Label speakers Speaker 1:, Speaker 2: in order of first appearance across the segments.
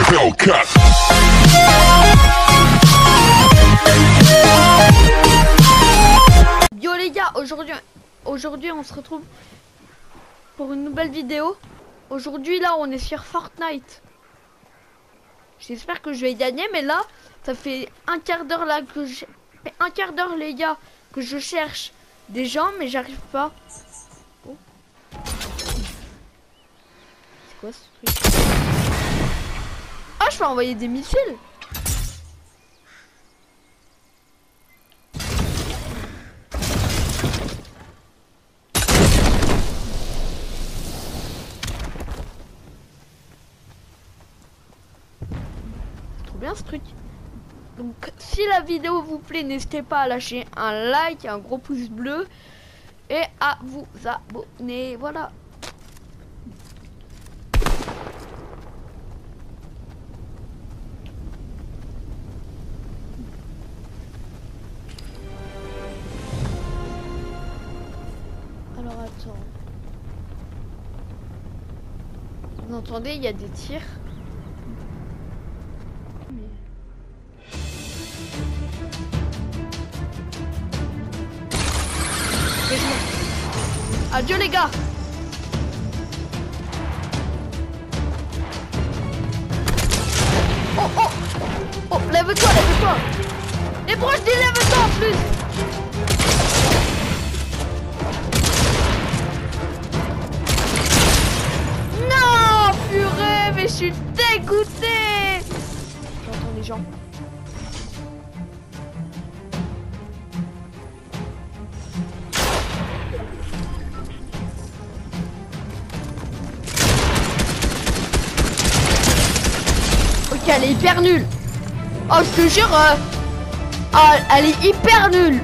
Speaker 1: Hellcat.
Speaker 2: Yo les gars, aujourd'hui on se retrouve pour une nouvelle vidéo. Aujourd'hui là on est sur Fortnite. J'espère que je vais gagner, mais là ça fait un quart d'heure là que les gars que je cherche des gens mais j'arrive pas. Oh. C'est quoi ce truc? Ah, je peux envoyer des missiles. Bien ce truc. Donc si la vidéo vous plaît, n'hésitez pas à lâcher un like, un gros pouce bleu et à vous abonner. Voilà. Alors attends. Vous entendez, il y a des tirs. Adieu les gars. Oh oh oh, lève-toi, lève-toi. Et pourquoi je dis lève-toi en plus? Non, purée, mais je suis dégoûté. J'entends les gens. Elle est hyper nulle. Oh, je te jure, elle est hyper nulle.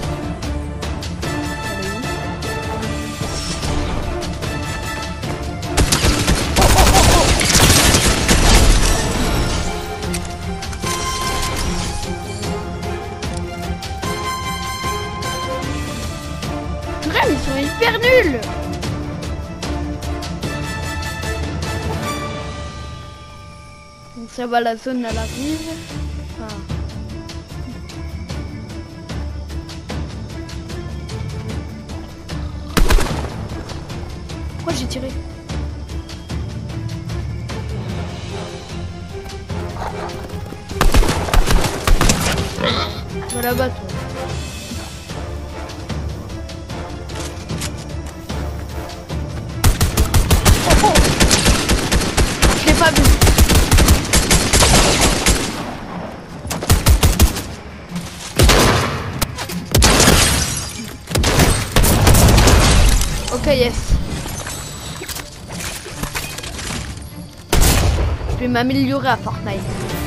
Speaker 2: Purée, ils sont hyper nuls. Ça va, la zone elle arrive. Enfin... Pourquoi j'ai tiré? Va là-bas toi. Oh, oh. Je l'ai pas vu. Ok, yes. Je vais m'améliorer à Fortnite.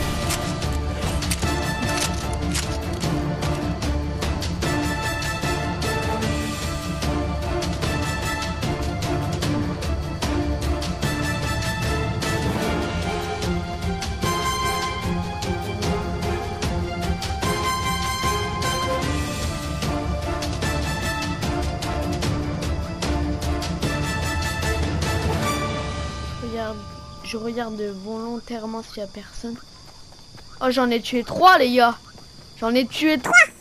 Speaker 2: Je regarde volontairement s'il y a personne. Oh, j'en ai tué 3 les gars. J'en ai tué 3.